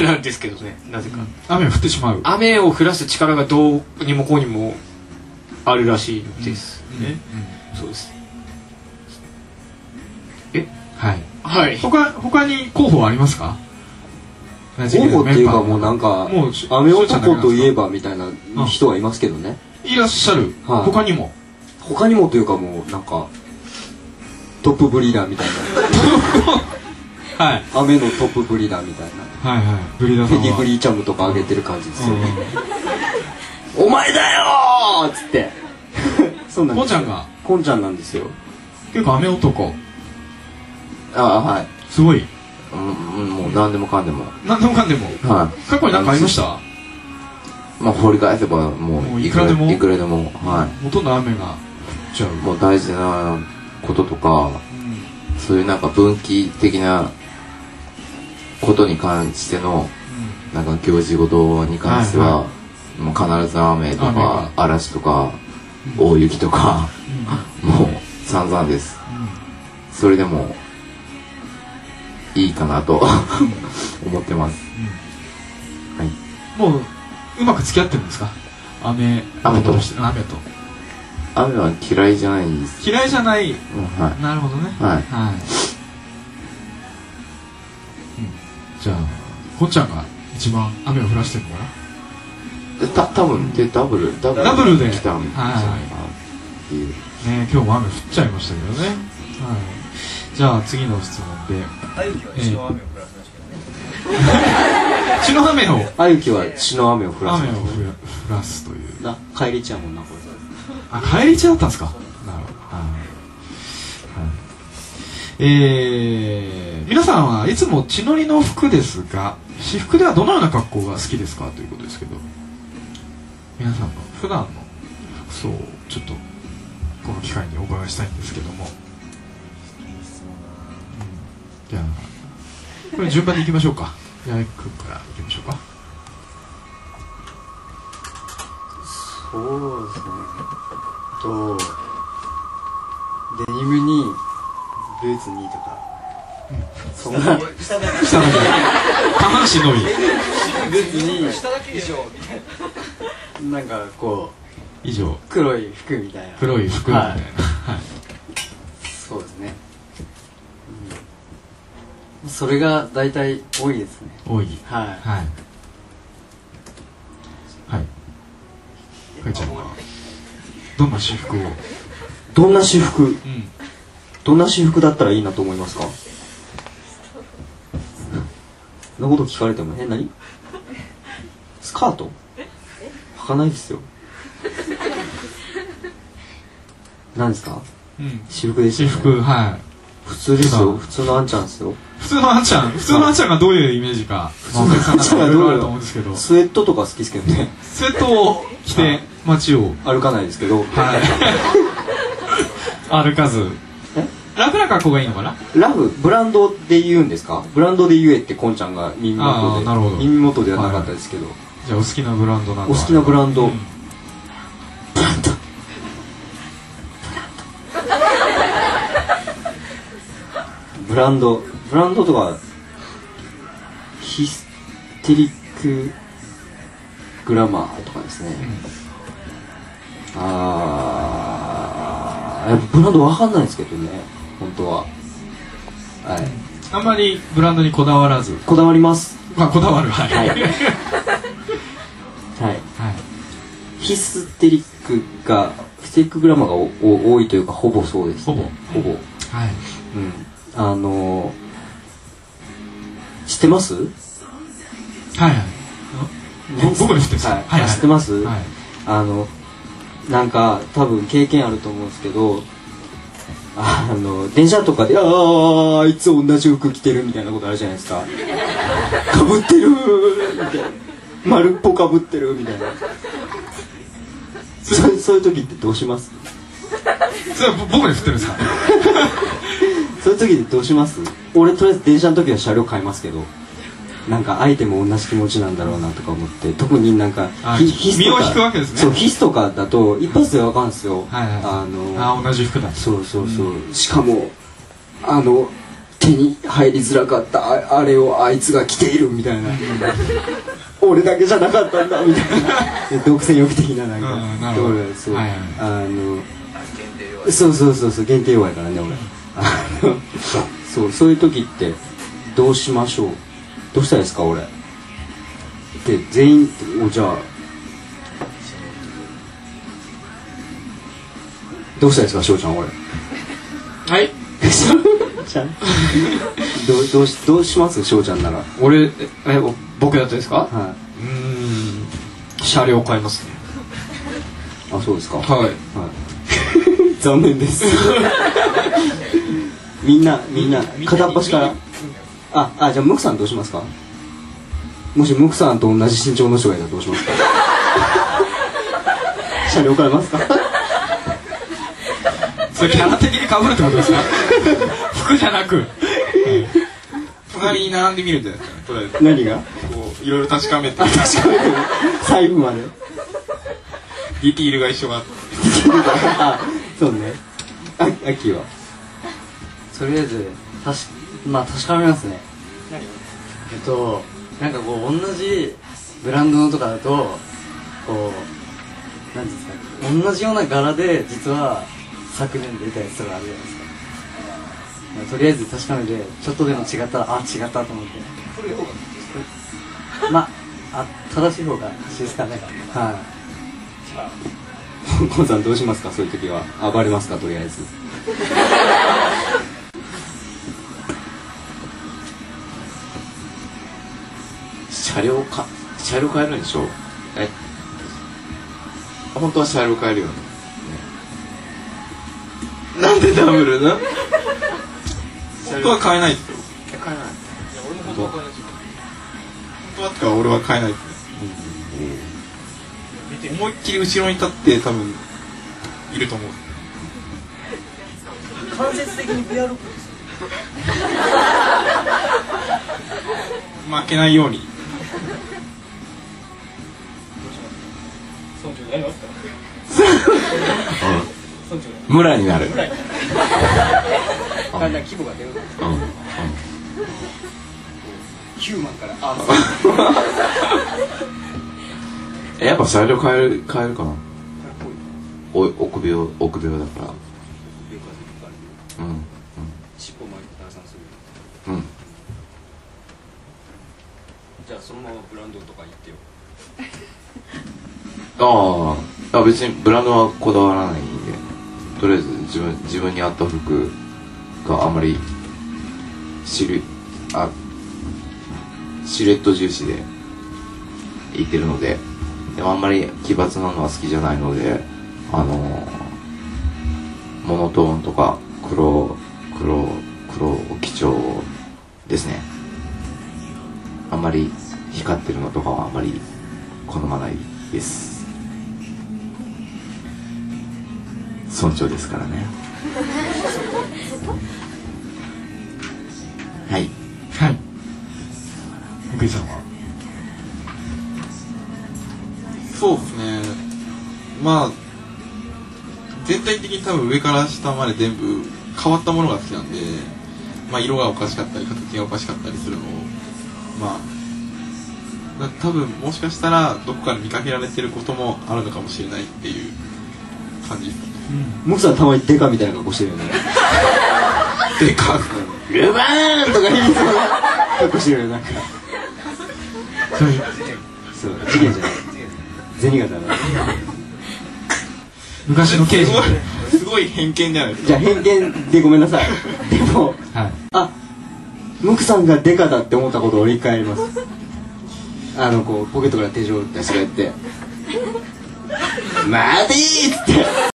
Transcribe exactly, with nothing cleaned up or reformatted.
なんですけどね、なぜか、うん、 雨を降ってしまう。 雨を降らす力がどうにもこうにもあるらしいですね、うんうん、そうです。えはいはい。 他他に候補はありますか？ 候補っていうかもうなんか雨男といえばみたいな人はいますけどね。 いらっしゃる、はい、他にも他にもというかもうなんかトップブリーダーみたいなはい雨のトップブリーダーみたいな、 はいはい、ブリーダーさんはペディグリーチャムとかあげてる感じですよね、うん、お前だよーっつってそうなんですよ。 こんちゃんがこんちゃんなんですよ。 結構雨男。 ああ、はい、 すごい、 うん、もう何でもかんでも何でもかんでも、はい、過去に何かありました？ まあ掘り返せばもういくらでもいくらでも、はい、 ほとんど雨が降っちゃう。 もう大事なこととか、うん、そういうなんか分岐的なことに関しての、うん、なんか行事事に関しては、はいはい、もう必ず雨とか嵐とか、うん、大雪とか、うん、もう散々です、うん、それでもいいかなと思ってます、 うん、はい。もううまく付き合ってるんですか？雨雨と雨と雨は嫌いじゃないです。 嫌いじゃない、うん、 はい、 なるほどね、 はい、 はい、うん、じゃあこっちゃんが一番雨を降らしてるのかな。 た多分でダブルダブルダブルで来たんじゃないかなっていう、 ね、今日も雨降っちゃいましたけどね、はい、じゃあ次の質問で、 あゆきは血の雨を降らせましたけどね。 血の雨をあゆきは血の雨を降らす、 雨を降らすというな、帰りちゃうもんなこれ。 あ、帰り血だったんですか。なるほど、はいはい、えー、皆さんはいつも血のりの服ですが、私服ではどのような格好が好きですかということですけど、皆さんの普段の服装をちょっとこの機会にお伺いしたいんですけども、うん、じゃあこれ順番でいきましょうか。八重君からいきましょうか。 そうですね、とデニムにブーツにとか、うん、そんな下だけ下だけ下半身のみブーツに下だけ以上みたいな、なんかこ以上う黒い服みたいな、 黒い服みたいな、はい、 そうですね、うん、それが大体多いですね。 多い、 はいはいはい。かいちゃんはどんな私服を、 どんな私服、うん、どんな私服だったらいいなと思いますか？そんなこと聞かれても、え、何？スカート？履かないですよ。何ですか？うん、私服ですよね。 私服、はい。 普通ですよ。普通のあんちゃんですよ。 普通のあんちゃん、普通のあんちゃんがどういうイメージか、 普通のあんちゃんがどういう、 と思うんですけど、 スウェットとか好きですけどね。 スウェットを着て街を歩かないですけど、はい、 歩かず、ラフな格好がいいのかな。 ラフ、ブランドで言うんですか？ブランドで言えってこんちゃんが耳元で、耳元ではなかったですけど、はい、 じゃあお好きなブランドなんか、 お好きなブランド、うん、ブランドブランドブランドとかヒステリックグラマーとかですね、うん、あー、やっぱブランドわかんないですけどね、本当は。はい、 あんまりブランドにこだわらず。 こだわります。 まあこだわる、はいはい、はいはい、 ヒステリックがヒステリックグラマーがおお多いというか、ほぼそうですね。ほぼほぼ、はい、うん、あのー、知ってます？ はいはい。僕も知ってます。 はいはいはい、知ってます？はい、あのなんか多分経験あると思うんですけど、あの電車とかで、あああいつ同じ服着てるみたいなことあるじゃないですか。かぶってるみたいな、丸っぽかぶってるみたいな。そ, そういう時ってどうします？ それは僕に振ってるんですか？ そういう時ってどうします？俺とりあえず電車の時は車両変えますけど、なんか相手も同じ気持ちなんだろうなとか思って、特になんかヒスとか、身を引くわけですね。 そう、ヒスとかだと一発で分かるんですよ。 はいはい、 あのあ同じ服だ。 そうそうそう、うん、しかもあの手に入りづらかったあ, あれをあいつが着ているみたいな俺だけじゃなかったんだみたいな独占欲的ななんか、 うん、なるほど。 そう、 はいはい、 あのそうそうそうそう限定弱いからね俺あのそうそういう時ってどうしましょうどうしたらいいですか俺で全員おじゃあどうしたらいいですか翔ちゃん俺はい翔ちゃんどうどうしどうします翔ちゃんなら俺え僕だったですか、 はいうーん車両買いますね。 いあそうですかはい、 はい、残念ですみんなみんな片っ端からああじゃあムクさんどうしますかもしムクさんと同じ身長の人がいたらどうしますか車両変えますかそれキャラ的に被るってことですか服じゃなく隣に並んでみるんじゃないですかね、とりあえず何がこういろいろ確かめてあ確かに細部までディティールが一緒があそうねあ秋はとりあえずたしまあ確かめますね。えっとなんかこう同じブランドのとかだとこうなんていうんですか同じような柄で実は昨年出たやつとかあるじゃないですか。まあとりあえず確かめてちょっとでも違ったらあ違ったと思ってまああ正しい方が勝ちですかね。はいコンさんどうしますかそういう時は暴れますかとりあえず車両か車両変えるんでしょえ本当は車両変えるよねなんでダブルな本当は買えないですよ。 変えない俺も本当は買えないですよ。本当はってか俺は買えないですね、うん、思いっきり後ろに立って多分いると思う。 間接的に ブイアール ロックです負けないように村長やりますか村長村になる村にだんだん規模が出るうんうんヒューマンからあえやっぱ車両変える変えるかなお臆病臆病だからうんうん尻尾巻いて退散するうんじゃあそのままブランドとか言ってよああ別にブランドはこだわらないんでとりあえず自分自分に合った服があんまりシルあシルエット重視でいってるのででもあんまり奇抜なのは好きじゃないのであのモノトーンとか黒黒黒基調ですね。あんまり光ってるのとかはあんまり好まないです。村長ですからね。はいはい福井さんはそうですねまあ全体的に多分上から下まで全部変わったものが好きなんで、まあ、色がおかしかったり形がおかしかったりするのをまあ多分もしかしたらどこかで見かけられてることもあるのかもしれないっていう感じですかね。 モクさんたまにデカみたいな格好してるよねでかルバーンとか言いそうな格好してるよなんかそう事件じゃない銭形だ昔の刑事すごい偏見じゃないですか。 じゃあ偏見でごめんなさいでも、はい、あムクさんがデカだって思ったことを俺一回やりますあのこうポケットから手錠を出しがやって「待てー!」っつって